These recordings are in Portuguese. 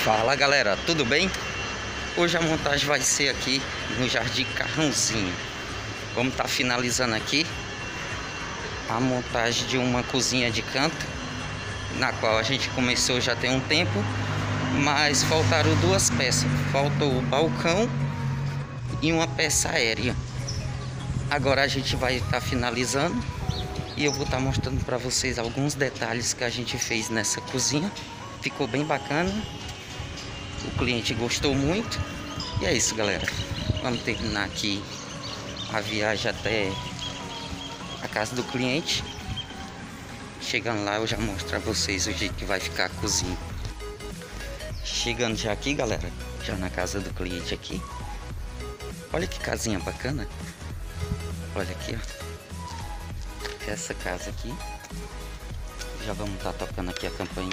Fala galera, tudo bem? Hoje a montagem vai ser aqui no Jardim Carrãozinho. Vamos estar finalizando aqui a montagem de uma cozinha de canto, na qual a gente começou já tem um tempo, mas faltaram duas peças. Faltou o balcão e uma peça aérea. Agora a gente vai estar finalizando e eu vou estar mostrando para vocês alguns detalhes que a gente fez nessa cozinha. Ficou bem bacana. O cliente gostou muito. E é isso, galera. Vamos terminar aqui a viagem até a casa do cliente. Chegando lá eu já mostro a vocês o jeito que vai ficar a cozinha. Chegando já aqui, galera, já na casa do cliente aqui. Olha que casinha bacana. Olha aqui, ó. Essa casa aqui. Já vamos estar tocando aqui a campainha.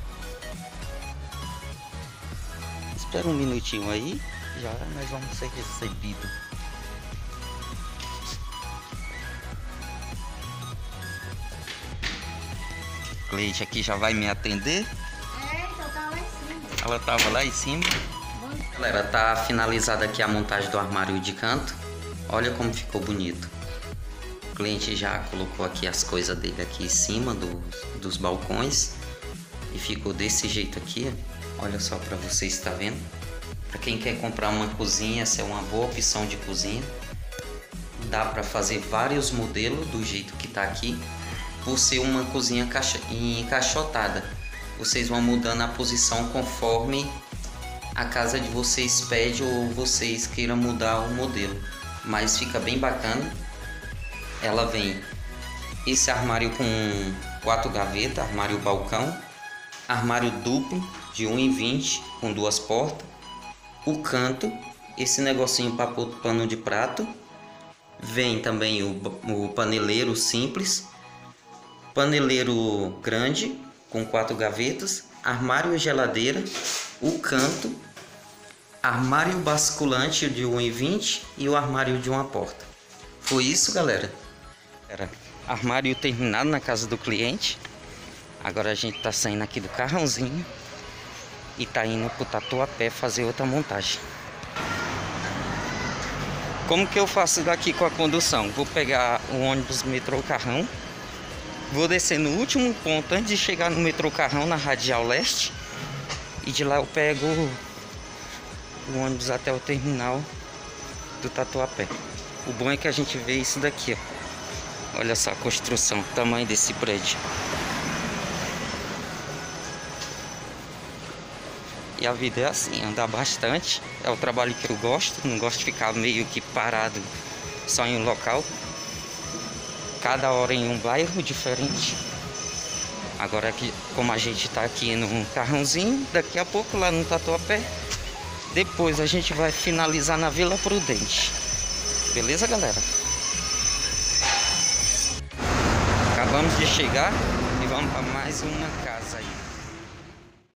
Espera um minutinho aí, já nós vamos ser recebidos. O cliente aqui já vai me atender. Então tá lá em cima. Ela tava lá em cima. Galera, tá finalizada aqui a montagem do armário de canto. Olha como ficou bonito. O cliente já colocou aqui as coisas dele aqui em cima dos balcões. E ficou desse jeito aqui, ó. Olha só para vocês, está vendo? Para quem quer comprar uma cozinha, essa é uma boa opção de cozinha. Dá para fazer vários modelos do jeito que tá aqui. Por ser uma cozinha encaixotada, vocês vão mudando a posição conforme a casa de vocês pede ou vocês queiram mudar o modelo. Mas fica bem bacana. Ela vem esse armário com 4 gavetas, armário balcão, armário duplo de 1,20 com 2 portas, o canto, esse negocinho para pôr pano de prato, vem também o paneleiro simples, paneleiro grande com 4 gavetas, armário e geladeira, o canto, armário basculante de 1,20 e o armário de 1 porta. Foi isso, galera. Era armário terminado na casa do cliente. Agora a gente tá saindo aqui do Carrãozinho e tá indo pro Tatuapé fazer outra montagem. Como que eu faço daqui com a condução? Vou pegar o ônibus metrô Carrão, vou descer no último ponto antes de chegar no metrô Carrão, na Radial Leste, e de lá eu pego o ônibus até o terminal do Tatuapé. O bom é que a gente vê isso daqui, ó. Olha só a construção, o tamanho desse prédio. E a vida é assim, andar bastante. É o trabalho que eu gosto. Não gosto de ficar meio que parado só em um local. Cada hora em um bairro diferente. Agora aqui, como a gente está aqui no Carrãozinho, daqui a pouco lá no Tatuapé. Depois a gente vai finalizar na Vila Prudente. Beleza, galera? Acabamos de chegar e vamos para mais uma casa aí.